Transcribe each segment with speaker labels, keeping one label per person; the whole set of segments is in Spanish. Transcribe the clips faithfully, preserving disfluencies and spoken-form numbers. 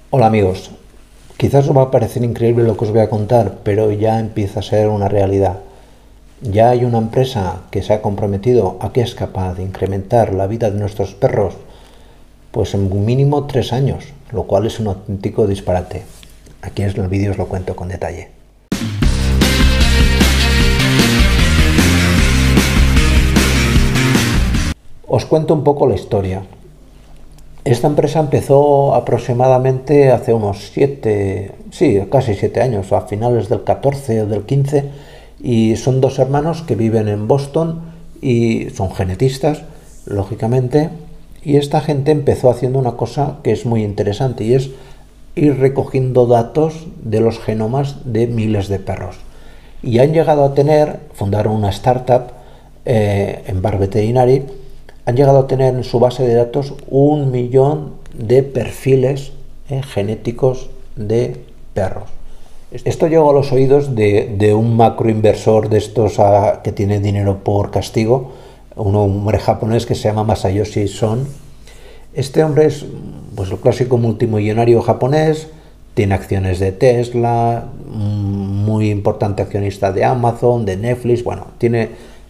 Speaker 1: Hola amigos, quizás os va a parecer increíble lo que os voy a contar, pero ya empieza a ser una realidad. Ya hay una empresa que se ha comprometido a que es capaz de incrementar la vida de nuestros perros, pues en un mínimo tres años, lo cual es un auténtico disparate. Aquí en el vídeo os lo cuento con detalle. Os cuento un poco la historia. Esta empresa empezó aproximadamente hace unos siete, sí, casi siete años, a finales del catorce o del quince, y son dos hermanos que viven en Boston y son genetistas, lógicamente, y esta gente empezó haciendo una cosa que es muy interesante y es ir recogiendo datos de los genomas de miles de perros. Y han llegado a tener, fundaron una startup eh, en Bar Veterinary, han llegado a tener en su base de datos un millón de perfiles eh, genéticos de perros. Esto llegó a los oídos de, de un macroinversor de estos a, que tiene dinero por castigo, un hombre japonés que se llama Masayoshi Son. Este hombre es pues, el clásico multimillonario japonés, tiene acciones de Tesla, muy importante accionista de Amazon, de Netflix, bueno, tiene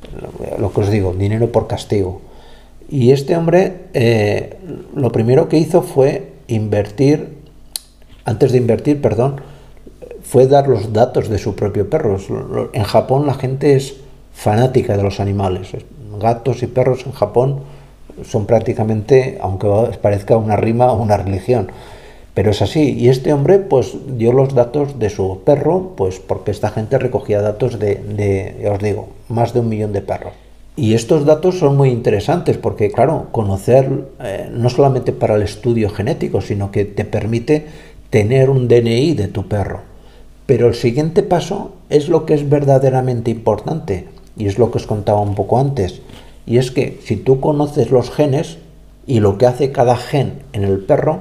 Speaker 1: lo que os digo, dinero por castigo. Y este hombre eh, lo primero que hizo fue invertir, antes de invertir, perdón, fue dar los datos de su propio perro. En Japón la gente es fanática de los animales. Gatos y perros en Japón son prácticamente, aunque parezca una rima, una religión. Pero es así. Y este hombre pues dio los datos de su perro, pues porque esta gente recogía datos de, de ya os digo, más de un millón de perros. Y estos datos son muy interesantes porque, claro, conocer eh, no solamente para el estudio genético, sino que te permite tener un D N I de tu perro. Pero el siguiente paso es lo que es verdaderamente importante, y es lo que os contaba un poco antes. Y es que si tú conoces los genes y lo que hace cada gen en el perro,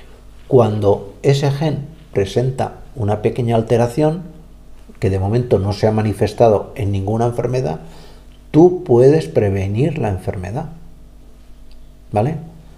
Speaker 1: cuando ese gen presenta una pequeña alteración, que de momento no se ha manifestado en ninguna enfermedad, tú puedes prevenir la enfermedad, ¿vale?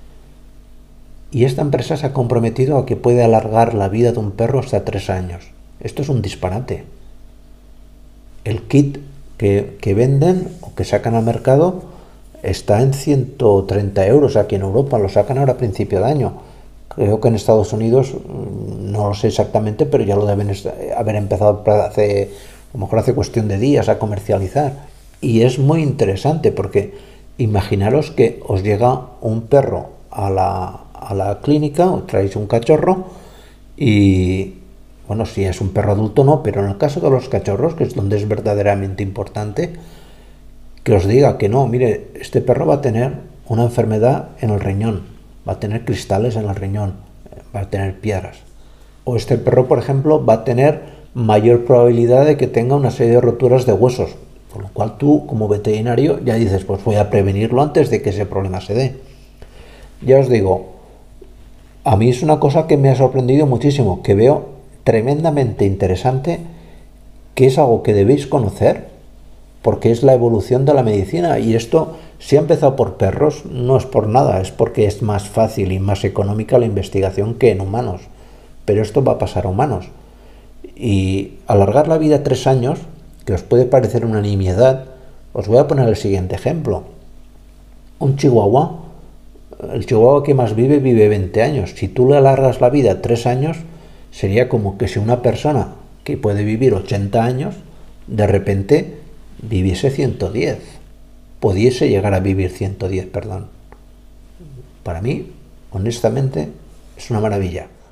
Speaker 1: Y esta empresa se ha comprometido a que puede alargar la vida de un perro hasta tres años. Esto es un disparate. El kit que, que venden o que sacan al mercado está en ciento treinta euros aquí en Europa, lo sacan ahora a principio de año. Creo que en Estados Unidos, no lo sé exactamente, pero ya lo deben haber empezado hace, a lo mejor hace cuestión de días a comercializar. Y es muy interesante porque imaginaros que os llega un perro a la, a la clínica, os traéis un cachorro y, bueno, si es un perro adulto no, pero en el caso de los cachorros, que es donde es verdaderamente importante, que os diga que no, mire, este perro va a tener una enfermedad en el riñón, va a tener cristales en el riñón, va a tener piedras. O este perro, por ejemplo, va a tener mayor probabilidad de que tenga una serie de roturas de huesos. Por lo cual tú, como veterinario, ya dices, pues voy a prevenirlo antes de que ese problema se dé. Ya os digo, a mí es una cosa que me ha sorprendido muchísimo, que veo tremendamente interesante, que es algo que debéis conocer, porque es la evolución de la medicina. Y esto, si ha empezado por perros, no es por nada, es porque es más fácil y más económica la investigación que en humanos. Pero esto va a pasar a humanos. Y alargar la vida tres años, que os puede parecer una nimiedad, os voy a poner el siguiente ejemplo. Un chihuahua, el chihuahua que más vive, vive veinte años. Si tú le alargas la vida tres años, sería como que si una persona que puede vivir ochenta años, de repente viviese ciento diez. Pudiese llegar a vivir ciento diez, perdón. Para mí, honestamente, es una maravilla.